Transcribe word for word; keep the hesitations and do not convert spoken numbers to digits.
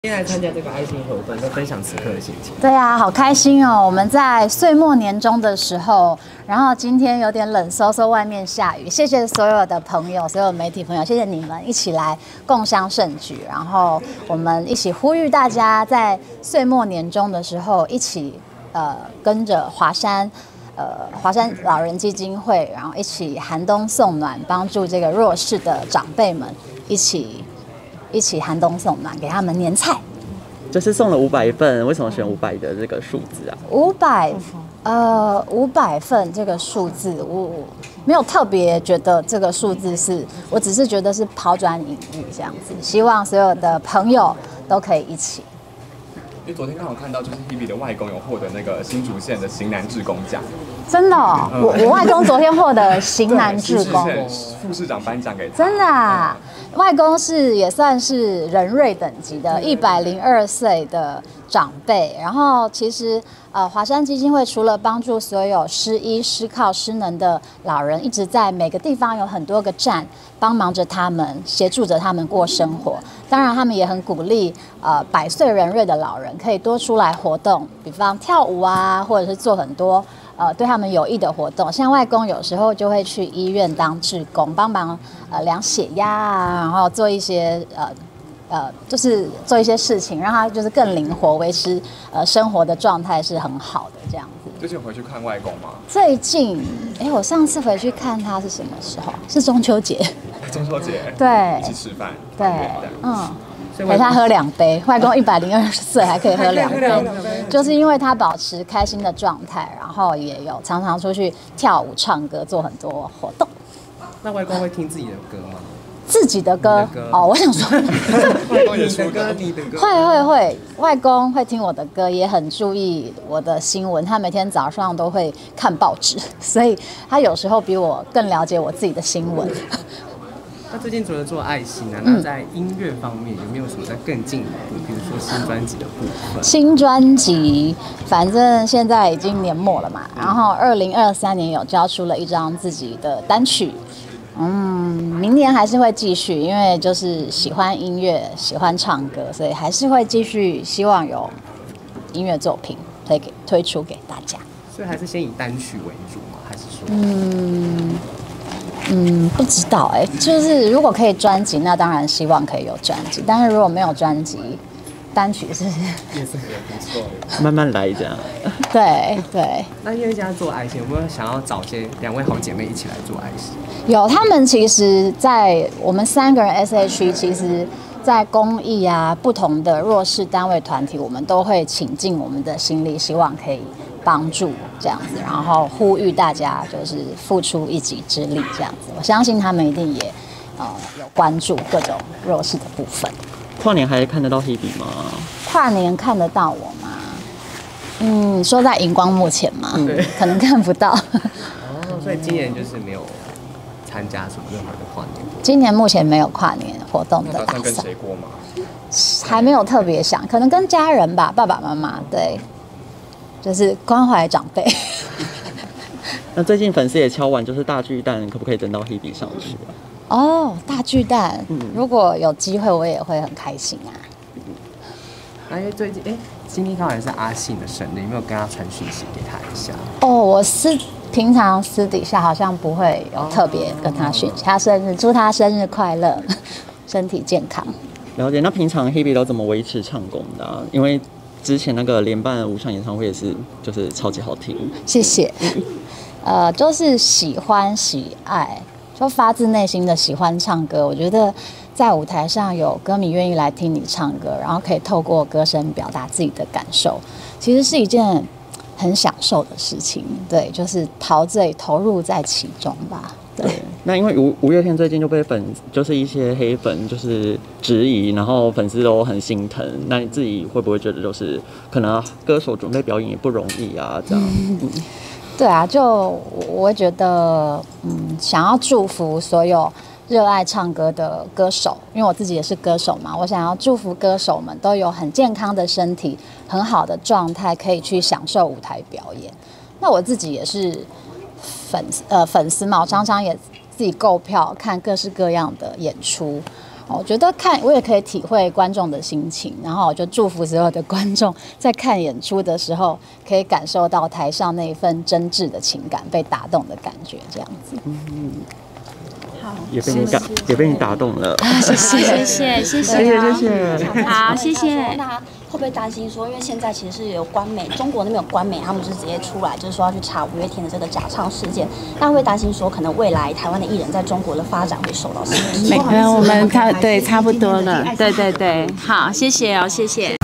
今天来参加这个爱心活动，跟分享此刻的心情。 对啊，好开心哦！我们在岁末年终的时候，然后今天有点冷飕飕，外面下雨。谢谢所有的朋友，所有媒体朋友，谢谢你们一起来共襄盛举。然后我们一起呼吁大家，在岁末年终的时候，一起呃跟着华山。呃，华山老人基金会，然后一起寒冬送暖，帮助这个弱势的长辈们，一起一起寒冬送暖，给他们年菜。 就是送了五百份，为什么选五百的这个数字啊？ 五百，呃，五百份这个数字，我我没有特别觉得这个数字是，我只是觉得是抛砖引玉这样子，希望所有的朋友都可以一起。 因为昨天刚好看到，就是 Hebe 的外公有获得那个新竹县的型男志工奖， 真的、哦，嗯、我我外公昨天获得型男志工， 副市长颁奖给他， 真的、啊，嗯、外公是也算是人瑞等级的，一百零二岁的长辈。然后其实呃，华山基金会除了帮助所有失医、失靠、失能的老人，一直在每个地方有很多个站，帮忙着他们，协助着他们过生活。当然，他们也很鼓励呃百岁人瑞的老人可以多出来活动，比方跳舞啊，或者是做很多呃对他们有益的活动。像外公有时候就会去医院当志工，帮忙呃量血压啊，然后做一些呃。呃，就是做一些事情，让他就是更灵活，维持呃生活的状态是很好的这样子。 最近回去看外公吗？ 最近，哎，我上次回去看他是什么时候？是中秋节。 中秋节。 对。 一起吃饭。 对。嗯。陪他喝两杯，外公一百零二岁还可以喝两杯，就是因为他保持开心的状态，然后也有常常出去跳舞、唱歌，做很多活动。 那外公会听自己的歌吗？ 自己的歌哦，我想说， 外公也出歌， 你的歌会会会，外公会听我的歌，也很注意我的新闻，他每天早上都会看报纸，所以他有时候比我更了解我自己的新闻。 那最近除了做爱心啊，那在音乐方面有没有什么在更进一步？比如说新专辑的部分？ 新专辑，反正现在已经年末了嘛，然后二零二三年有交出了一张自己的单曲。嗯，明年还是会继续，因为就是喜欢音乐，喜欢唱歌，所以还是会继续，希望有音乐作品推给推出给大家。 所以还是先以单曲为主吗？还是说？ 嗯嗯，不知道哎、欸，就是如果可以专辑，那当然希望可以有专辑，但是如果没有专辑，单曲是也是很不错， 慢慢来这样。 对对。 那因为现在做爱心，有没有想要找些两位好姐妹一起来做爱心？ 有，他们其实，在我们三个人 S H E， 其实，在公益啊，不同的弱势单位团体，我们都会倾尽我们的心力，希望可以帮助这样子，然后呼吁大家就是付出一己之力这样子。我相信他们一定也呃有关注各种弱势的部分。 跨年还看得到 Hebe 吗？ 跨年看得到我吗？嗯，说在荧光幕前吗？ 对， 可能看不到。 哦，所以今年就是没有参加什么任何的跨年。 今年目前没有跨年活动的打算。 打算跟谁过吗？ 还没有特别想，可能跟家人吧，爸爸妈妈，对，就是关怀长辈。 那最近粉丝也敲完，就是大巨蛋可不可以等到 Hebe 上去啊？ 哦，大巨蛋， 嗯， 如果有机会，我也会很开心啊。 那因为最近，哎，今天刚好也是阿信的生日，有没有跟他传讯息给他一下？ 哦，我私平常私底下好像不会有特别跟他讯息，他生日，祝他生日快乐，身体健康。 了解。那平常 Hebe 都怎么维持唱功的、啊？因为之前那个连办五场演唱会也是，就是超级好听。 谢谢。呃，就是喜欢喜爱。就发自内心的喜欢唱歌，我觉得在舞台上有歌迷愿意来听你唱歌，然后可以透过歌声表达自己的感受，其实是一件很享受的事情。对，就是陶醉投入在其中吧。对。对， 那因为五五月天最近就被粉，就是一些黑粉就是质疑，然后粉丝都很心疼。那你自己会不会觉得，就是可能歌手准备表演也不容易啊？这样。嗯对啊，就我会觉得，嗯，想要祝福所有热爱唱歌的歌手，因为我自己也是歌手嘛，我想要祝福歌手们都有很健康的身体，很好的状态，可以去享受舞台表演。那我自己也是粉呃粉丝嘛，我常常也自己购票看各式各样的演出。 我觉得看我也可以体会观众的心情，然后我就祝福所有的观众在看演出的时候，可以感受到台上那一份真挚的情感被打动的感觉，这样子。嗯， 好，也被你感，也被你打动了。 谢谢， 谢谢，谢谢， 谢谢，谢谢。 好，谢谢。 那会不会担心说，因为现在其实是有官媒，中国那边有官媒，他们就是直接出来，就是说要去查五月天的这个假唱事件。那会不会担心说，可能未来台湾的艺人在中国的发展会受到限制？ 没有，我们差对差不多了，对对对，好，谢谢哦，谢谢。